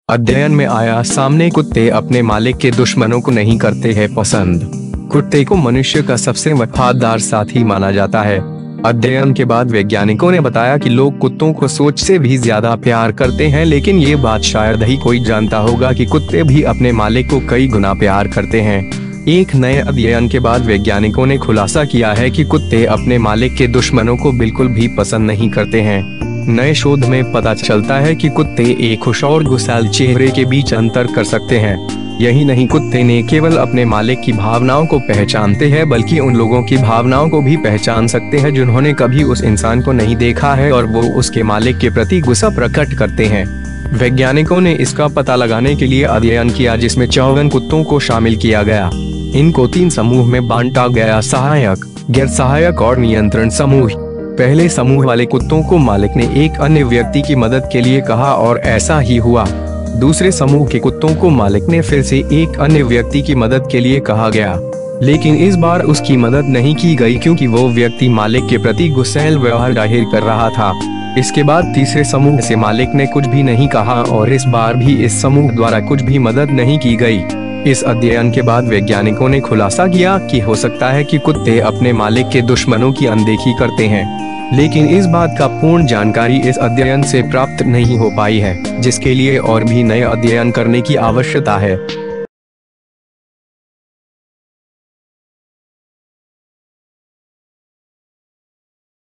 अध्ययन में आया सामने कुत्ते अपने मालिक के दुश्मनों को नहीं करते हैं पसंद। कुत्ते को मनुष्य का सबसे वफादार साथी माना जाता है। अध्ययन के बाद वैज्ञानिकों ने बताया कि लोग कुत्तों को सोच से भी ज्यादा प्यार करते हैं, लेकिन ये बात शायद ही कोई जानता होगा कि कुत्ते भी अपने मालिक को कई गुना प्यार करते हैं। एक नए अध्ययन के बाद वैज्ञानिकों ने खुलासा किया है कि कुत्ते अपने मालिक के दुश्मनों को बिल्कुल भी पसंद नहीं करते हैं। नए शोध में पता चलता है कि कुत्ते एक खुश और गुस्सैल चेहरे के बीच अंतर कर सकते हैं। यही नहीं, कुत्ते ने केवल अपने मालिक की भावनाओं को पहचानते हैं, बल्कि उन लोगों की भावनाओं को भी पहचान सकते हैं जिन्होंने कभी उस इंसान को नहीं देखा है और वो उसके मालिक के प्रति गुस्सा प्रकट करते हैं। वैज्ञानिकों ने इसका पता लगाने के लिए अध्ययन किया, जिसमें 54 कुत्तों को शामिल किया गया। इनको 3 समूह में बांटा गया: सहायक, गैर सहायक और नियंत्रण समूह। पहले समूह वाले कुत्तों को मालिक ने एक अन्य व्यक्ति की मदद के लिए कहा और ऐसा ही हुआ। दूसरे समूह के कुत्तों को मालिक ने फिर से एक अन्य व्यक्ति की मदद के लिए कहा गया, लेकिन इस बार उसकी मदद नहीं की गई क्योंकि वो व्यक्ति मालिक के प्रति गुस्सैल व्यवहार जाहिर कर रहा था। इसके बाद तीसरे समूह से मालिक ने कुछ भी नहीं कहा और इस बार भी इस समूह द्वारा कुछ भी मदद नहीं की गई। इस अध्ययन के बाद वैज्ञानिकों ने खुलासा किया कि हो सकता है कि कुत्ते अपने मालिक के दुश्मनों की अनदेखी करते हैं, लेकिन इस बात का पूर्ण जानकारी इस अध्ययन से प्राप्त नहीं हो पाई है, जिसके लिए और भी नए अध्ययन करने की आवश्यकता है।